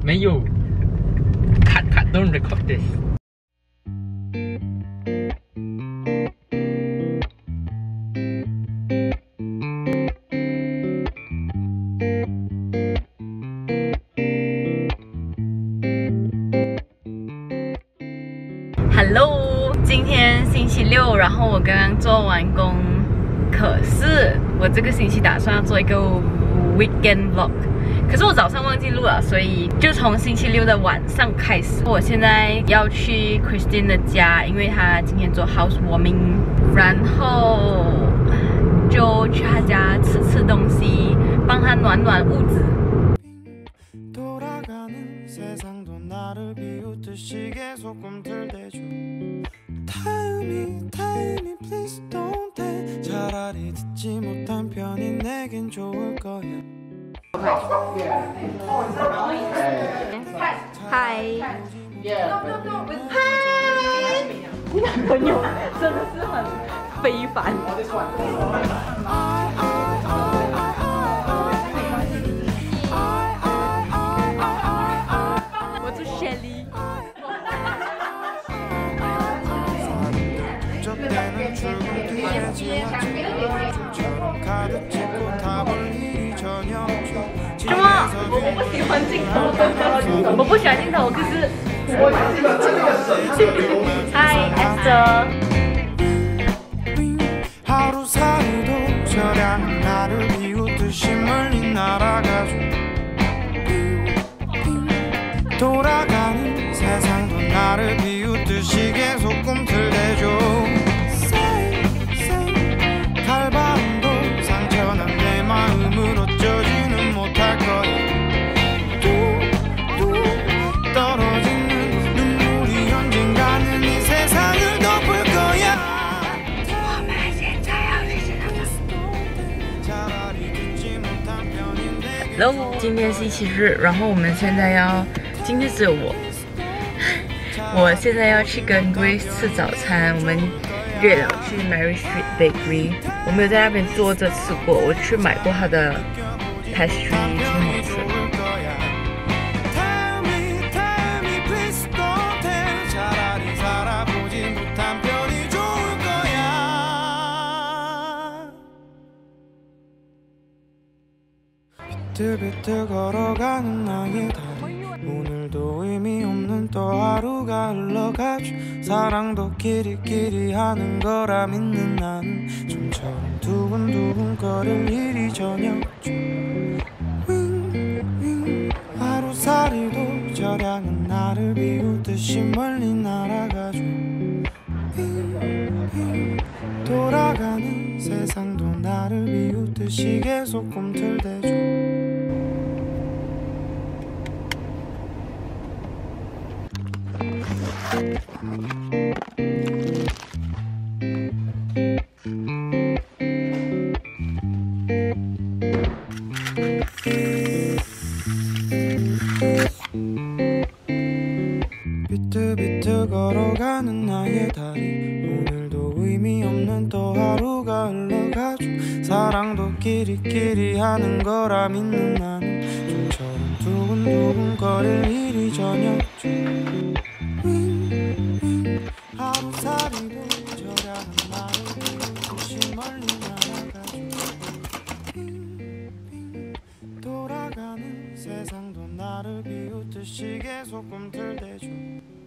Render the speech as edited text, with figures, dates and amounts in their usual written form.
没有 cut don't record this. Hello， 今天星期六，然后我刚刚做完工，可是我这个星期打算要做一个 weekend vlog， 可是我早上忘记录了，所以就从星期六的晚上开始。我现在要去 Christine 的家，因为她今天做 housewarming， 然后就去她家吃东西，帮她暖暖屋子。 세상도 나를 비웃듯이 계속 꿈틀대죠. 타이미 please don't take. 차라리 듣지 못한 편이 내겐 좋을 거야. Hi， 嗨，你男朋友真的是很非凡。什么？我不喜欢镜头，我不喜欢镜头，可是。Hi Esther。 하루살이도 저량은 나를 비웃듯이 멀리 날아가죠. 돌아가는 세상도 나를 비웃듯이 계속 꿈틀대죠. 칼바람도 상처난 내 마음을 어쩌지는 못할 거야. 뚝뚝 떨어지는 눈물이 언젠가는 이 세상을 덮을 거야. 今天星期日，然后我们现在要，今天只有我现在要去跟 Grace 吃早餐。我们约了去 Mary Street Bakery， 我没有在那边坐着吃过，我去买过它的 pastry， 挺好吃。 비틀비틀 걸어가는 나의 다리 오늘도 의미 없는 또 하루가 흘러가죠. 사랑도 끼리끼리 하는 거라 믿는 나는 좀처럼 두근두근 거릴 일이 전혀 없죠. 윙윙 하루살이도 저량은 나를 비웃듯이 멀리 날아가죠. 빙빙 돌아가는 세상도 나를 비웃듯이 계속 꿈틀대죠. 비틀비틀 걸어가는 나의 다리 오늘도 의미 없는 또 하루가 흘러가죠. 사랑도 끼리끼리 하는 거라 믿는 나는 좀처럼 두근두근 거릴 일이 전혀 없죠. 윙윙 하루살이도 저량은 나를 비웃듯이 멀리 날아가죠. 빙빙 돌아가는 세상도 나를 비웃듯이 계속 꿈틀대죠.